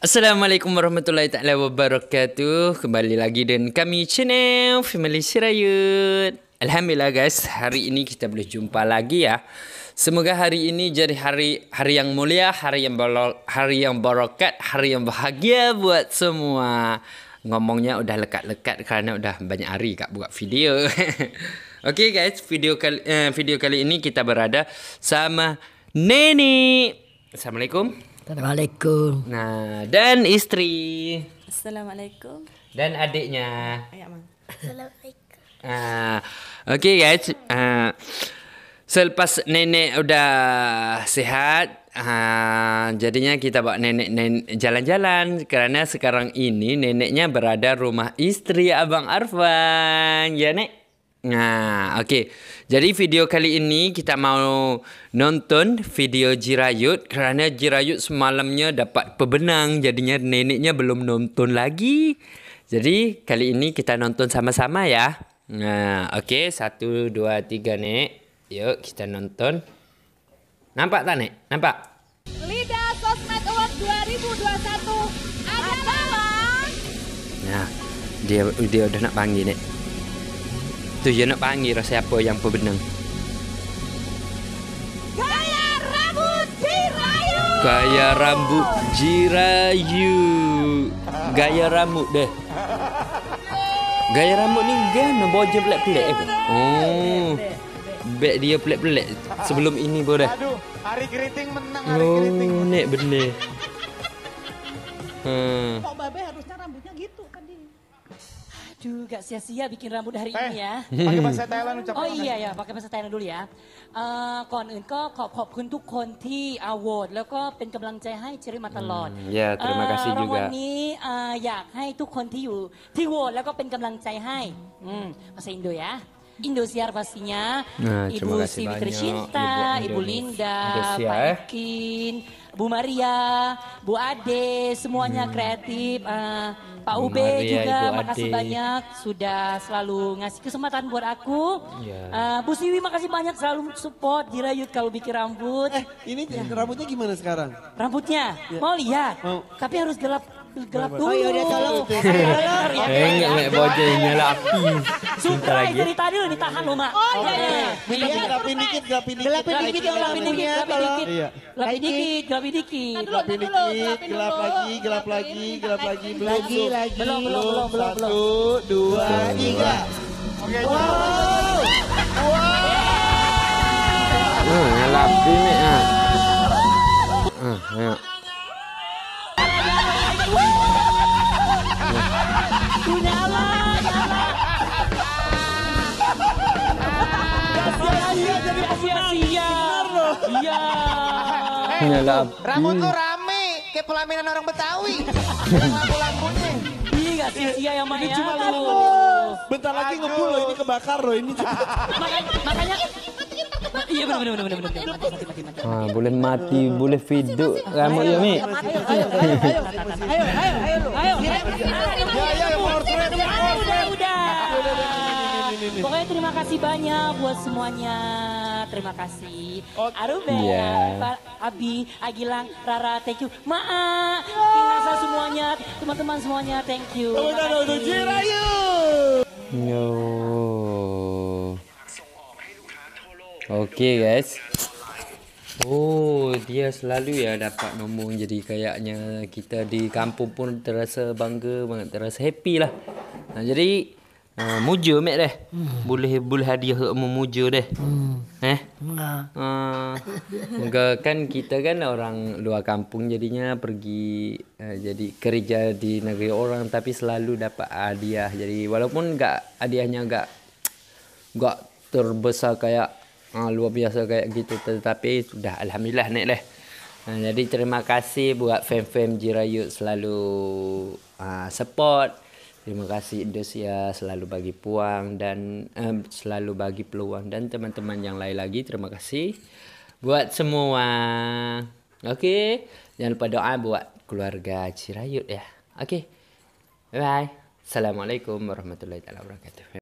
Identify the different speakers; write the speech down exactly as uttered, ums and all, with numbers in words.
Speaker 1: Assalamualaikum warahmatullahi taala wabarakatuh. Kembali lagi dengan kami channel Family Sirayut. Alhamdulillah guys, hari ini kita boleh jumpa lagi ya. Semoga hari ini jadi hari hari yang mulia, hari yang balo, hari yang barakat, hari yang bahagia buat semua. Ngomongnya udah lekat-lekat kerana udah banyak hari kak buat video. Okey guys, video kali uh, video kali ini kita berada sama Nenek. Assalamualaikum.
Speaker 2: Assalamualaikum.
Speaker 1: Nah, dan isteri.
Speaker 3: Assalamualaikum.
Speaker 1: Dan adiknya.
Speaker 3: Ayah, Mang.
Speaker 2: Assalamualaikum.
Speaker 1: Ah, okay guys. Ah, selepas nenek udah sihat, ah, jadinya kita bawa nenek, nenek jalan-jalan kerana sekarang ini neneknya berada rumah isteri Abang Arfan. Ya, Nek? Nah, okey. Jadi video kali ini kita mau nonton video Jirayut kerana Jirayut semalamnya dapat pebenang, jadinya neneknya belum nonton lagi. Jadi kali ini kita nonton sama-sama ya. Nah, okey. Satu, dua, tiga, Nek. Yuk kita nonton. Nampak tak, Nek? Nampak?
Speaker 4: Lidah Sosmed Award dua ribu dua puluh satu adalah...
Speaker 1: Nah, dia dia udah nak panggil, Nek. Tu je nak panggil siapa yang pebenang.
Speaker 4: Gaya Rambut Jirayu.
Speaker 1: Gaya rambut Jirayu. Gaya rambut deh. Gaya rambut ni kan boja pelik-pelik ke? Oh. Beg dia pelik-pelik. Sebelum ini boleh.
Speaker 5: Aduh, hari keriting menang hari
Speaker 1: Oh,
Speaker 5: keriting.
Speaker 1: nek benar. Hmm.
Speaker 4: Kok Babe harusnya rambutnya gitu kan dia.
Speaker 3: Aduh, gak sia-sia bikin rambut hari
Speaker 5: Eh,
Speaker 3: ini ya.
Speaker 5: pakai bahasa Thailand ucapkan.
Speaker 3: Oh iya ya, pakaiภาษาไทยดdulu ya. เอ่อก่อนอื่นก็ขอบขอบคุณทุกคนที่อาโหวตแล้วก็เป็นกำลังใจให้เชอรี่มาตลอด
Speaker 1: Hmm, ya, terima kasih
Speaker 3: เอ่อ
Speaker 1: juga.
Speaker 3: รางวัลนี้เอ่ออยากให้ทุกคนที่อยู่ที่โหวตแล้วก็เป็นกำลังใจให้อืมภาษาอินโดya. Indosiar pastinya,
Speaker 1: Nah,
Speaker 3: Ibu
Speaker 1: terima kasih
Speaker 3: Siwi
Speaker 1: banyak,
Speaker 3: Tercinta,
Speaker 1: Ibu
Speaker 3: Ibu
Speaker 1: Indonesia.
Speaker 3: Linda,
Speaker 1: Indosiar,
Speaker 3: Pak
Speaker 1: eh.
Speaker 3: Ikin, Bu Maria, Bu Ade, semuanya kreatif. Uh, Pak
Speaker 1: Bu
Speaker 3: Ube
Speaker 1: Maria,
Speaker 3: juga,
Speaker 1: Ibu
Speaker 3: makasih
Speaker 1: Ade.
Speaker 3: banyak sudah selalu ngasih kesempatan buat aku.
Speaker 1: Ya.
Speaker 3: Uh, Bu Siwi makasih banyak selalu support Jirayut kalau bikin rambut.
Speaker 6: Eh, ini rambutnya gimana sekarang?
Speaker 3: Rambutnya, mau lihat?
Speaker 6: Mau.
Speaker 3: Tapi harus gelap gelap dulu.
Speaker 2: Oh, yaudah, tolong.
Speaker 1: Eh, enggak mek boja nyala api. Sebentar
Speaker 3: Sutra
Speaker 1: lagi.
Speaker 3: dari tadi udah ditahan loh, Mak. Oh iya iya.
Speaker 6: Minta gelapin dikit, gelapin dikit.
Speaker 2: Gelapin dikit ya,
Speaker 3: Gelapin dikit, gelapin dikit.
Speaker 6: Iya.
Speaker 3: Gelapin dikit, gelapin dikit.
Speaker 6: Gelapin dikit, gelap lagi, gelap lagi, gelap lagi. Belum,
Speaker 2: Lagi,
Speaker 6: belum.
Speaker 2: lagi.
Speaker 3: Belum, belum, belum, belum, belum.
Speaker 6: Satu, dua, tiga.
Speaker 5: Oke,
Speaker 1: Hmm, nyala api mek ah. Ah, ayo.
Speaker 3: Sia-sia jadi sia-sia. Iya.
Speaker 1: Nyala api.
Speaker 5: rambut lu rame, kayak pelaminan orang Betawi. Lampu-lampunya.
Speaker 3: Iya gak sia-sia yang mana?
Speaker 6: Cuma lu. Bentar lagi ngebul loh, ini kebakar loh ini.
Speaker 3: Makanya, makanya. Iya benar benar benar benar benar. Mati mati mati mati.
Speaker 1: Ah, boleh mati, boleh video rambut ya, Mek.
Speaker 2: Ayo, ayo, ayo, ayo, ayo, ayo,
Speaker 5: Ya, ya, yang power trend, yang power
Speaker 3: Udah
Speaker 5: trend.
Speaker 3: udah. Pokoknya terima kasih banyak buat semuanya. Terima kasih. Arube,
Speaker 1: Iya.
Speaker 3: Pak Abi, Agilang, Rara, thank you. Maa, Inasa semuanya, teman-teman semuanya, thank you.
Speaker 6: Tepuk tangan untuk
Speaker 3: Makasih.
Speaker 6: Jirayut.
Speaker 1: Yo. Okey guys. Oh, dia selalu ya dapat nombor, jadi kayaknya kita di kampung pun terasa bangga banget, terasa happy lah. Nah, jadi uh, muja mek deh. Hmm. Boleh boleh hadiah untuk memuja deh. Hmm. Eh?
Speaker 2: Nah,
Speaker 1: Uh, moga kan kita kan orang luar kampung jadinya pergi uh, jadi kerja di negeri orang tapi selalu dapat hadiah. Jadi walaupun enggak hadiahnya enggak enggak terbesar kayak uh, luar biasa kayak gitu tetapi sudah alhamdulillah naik deh. Uh, jadi terima kasih buat fam-fam Jirayut selalu uh, support. Terima kasih Indonesia selalu bagi peluang dan um, selalu bagi peluang dan teman-teman yang lain lagi terima kasih buat semua. Okey, jangan lupa doa buat keluarga Jirayut ya. Okey. Bye bye. Assalamualaikum warahmatullahi wabarakatuh.